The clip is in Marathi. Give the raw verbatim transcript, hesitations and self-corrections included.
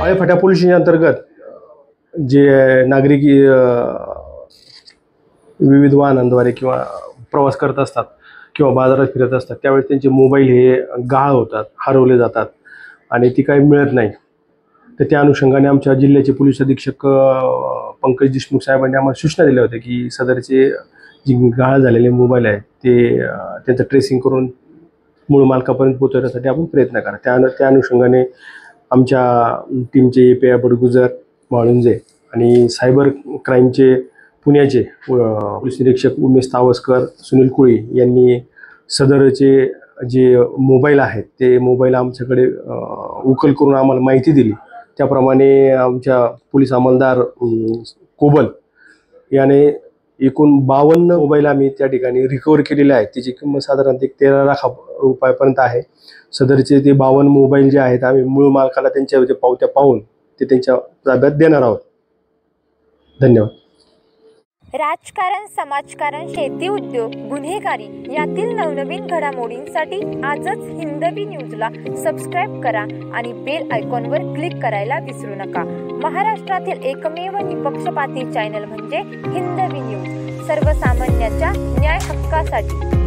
पाळेफाटा पोलीस स्टेशन अंतर्गत जे नागरिक विविध वाहनांद्वारे किंवा प्रवास करत असतात किंवा बाजारात फिरत असतात त्यावेळेस त्यांचे मोबाईल हे गहाळ होतात, हरवले जातात आणि ती काही मिळत नाही. तर त्या अनुषंगाने आमच्या जिल्ह्याचे पोलीस अधीक्षक पंकज देशमुख साहेबांनी आम्हाला सूचना दिल्या होत्या की सदरचे जे गहाळ झालेले मोबाईल आहेत ते त्यांचं ट्रेसिंग करून मूळ मालकापर्यंत पोहोचवण्यासाठी आपण प्रयत्न करा. त्या त्या अनुषंगाने आमच्या टीमचे A P I Badgujar Walunje आणि सायबर क्राईमचे पुण्याचे पोलीस निरीक्षक उमेश तावस्कर, सुनील कुळी यांनी सदरचे जे मोबाईल आहेत ते मोबाईल आमच्याकडे उकल करून आम्हाला माहिती दिली. त्याप्रमाणे आमच्या पोलीस अंमलदार कोबल याने एकूण बावन्न मोबाईल आम्ही त्या ठिकाणी रिकवर केलेले आहेत. त्याची किंमत साधारणतः एक तेरा लाख रुपयापर्यंत आहे. सदरचे ते बावन्न मोबाईल जे आहेत आम्ही मूळ मालकाला त्यांच्या पावत्या पाहून ते त्यांच्या ताब्यात देणार आहोत. धन्यवाद. राजकारण, समाजकारण, शेती, उद्योग, गुन्हेगारी यातील नवनवीन घडामोडींसाठी आजच हिंदवी न्यूजला सबस्क्राईब करा आणि बेल आयकॉनवर क्लिक करायला विसरू नका. महाराष्ट्रातील एकमेव निपक्षपाती चॅनल म्हणजे हिंदवी न्यूज, सर्वसामान्यांच्या न्याय हक्कासाठी.